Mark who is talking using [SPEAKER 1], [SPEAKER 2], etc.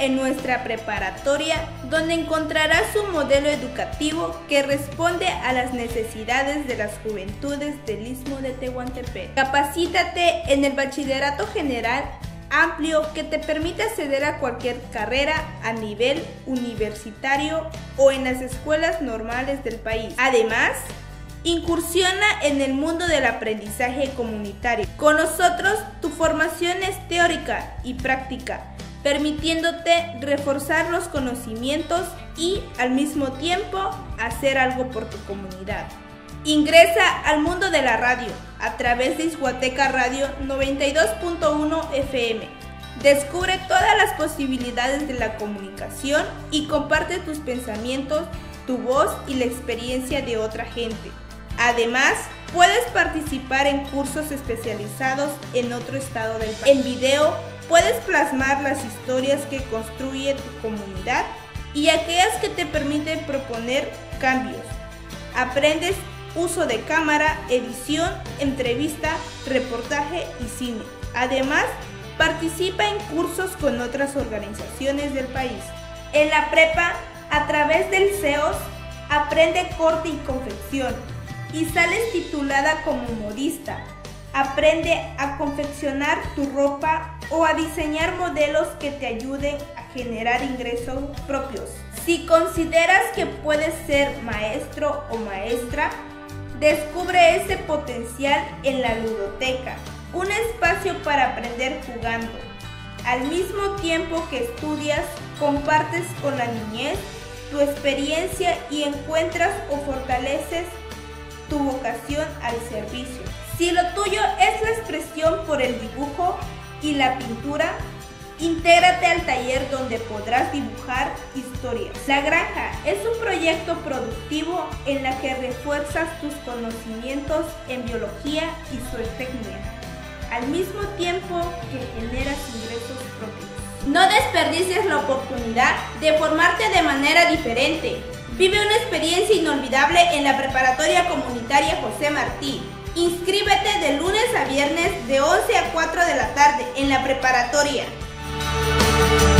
[SPEAKER 1] en nuestra preparatoria, donde encontrarás un modelo educativo que responde a las necesidades de las juventudes del Istmo de Tehuantepec. Capacítate en el bachillerato general amplio que te permite acceder a cualquier carrera a nivel universitario o en las escuelas normales del país. Además, incursiona en el mundo del aprendizaje comunitario. Con nosotros, tu formación es teórica y práctica, permitiéndote reforzar los conocimientos y, al mismo tiempo, hacer algo por tu comunidad. Ingresa al mundo de la radio a través de Ixhuateca Radio 92.1 FM. Descubre todas las posibilidades de la comunicación y comparte tus pensamientos, tu voz y la experiencia de otra gente. Además, puedes participar en cursos especializados en otro estado del país. En video, puedes plasmar las historias que construye tu comunidad y aquellas que te permiten proponer cambios. Aprendes uso de cámara, edición, entrevista, reportaje y cine. Además, participa en cursos con otras organizaciones del país. En la prepa, a través del CEOS, aprende corte y confección y sales titulada como modista. Aprende a confeccionar tu ropa o a diseñar modelos que te ayuden a generar ingresos propios. Si consideras que puedes ser maestro o maestra, descubre ese potencial en la ludoteca, un espacio para aprender jugando. Al mismo tiempo que estudias, compartes con la niñez tu experiencia y encuentras o fortaleces tu vocación al servicio. Si lo tuyo es la expresión por el dibujo y la pintura, intégrate al taller donde podrás dibujar historias. La Granja es un proyecto productivo en la que refuerzas tus conocimientos en biología y zootecnia, al mismo tiempo que generas ingresos propios. No desperdicies la oportunidad de formarte de manera diferente. Vive una experiencia inolvidable en la Preparatoria Comunitaria José Martí. Inscríbete de lunes a viernes de 11 a 4 de la tarde en la preparatoria.